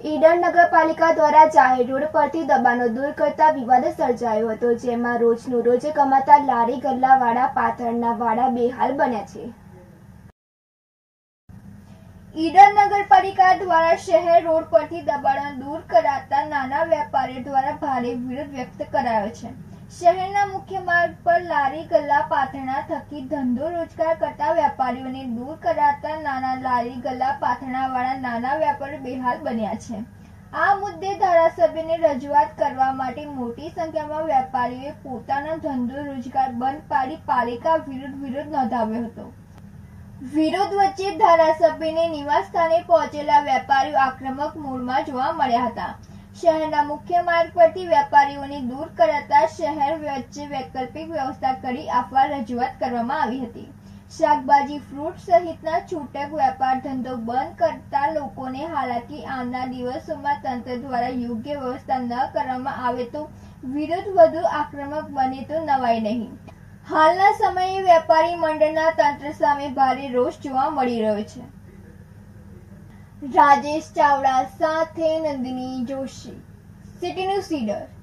ઈડર નગરપાલિકા દ્વારા જાહેર રોડ પરથી દબાણો દૂર કરતા વિવાદ સર્જાયો હતો, જેમાં રોજનું રોજ કમાતા લારી ગલ્લાવાળા પાથરના વાડા બેહાલ બન્યા છે। ઈડર નગરપાલિકા દ્વારા શહેર રોડ પરથી દબાણો દૂર કરાતા નાના વેપારીઓ દ્વારા ભારે વિરોધ વ્યક્ત કરાયો છે। શહેરના મુખ્ય માર્ગ પર લારી ગલ્લા પાથરણા થકી ધંધો રોજગાર કરતા વેપારીઓને દૂર કરાતા નાના લારી ગલ્લા પાથરણાવાળા નાના વેપારીઓ બેહાલ બન્યા છે। આ મુદ્દે ધારાસભ્યને રજૂઆત કરવા માટે મોટી સંખ્યામાં વેપારીઓએ પોતાનો ધંધો રોજગાર બંધ પાડી પાલિકા વિરુદ્ધ વિરોધ નોંધાવ્યો હતો। વિરોધ વચ્ચે ધારાસભ્યને નિવાસ સ્થાને પહોંચેલા વેપારીઓ આક્રમક મૂડમાં જોવા મળ્યા હતા। શહેરના મુખ્ય માર્ગ પરથી વેપારીઓને દૂર કરાતા શહેર વચ્ચે વૈકલ્પિક વ્યવસ્થા કરી આપવા રજૂઆત કરવામાં આવી હતી। શાકભાજી, ફ્રૂટ સહિતના છૂટક વેપાર ધંધો બંધ કરતા લોકોને હાલાકી આવનાર દિવસોમાં તંત્ર દ્વારા યોગ્ય વ્યવસ્થા ન કરવામાં આવે તો વિરોધ વધુ આક્રમક બને તો નવાઈ નહીં। હાલના સમયે વેપારી મંડળના તંત્ર સામે ભારે રોષ જોવા મળી રહ્યો છે। રાજેશ ચાવડા સાથે નંદિની જોશી, સિટી ન્યૂઝ ઈડર।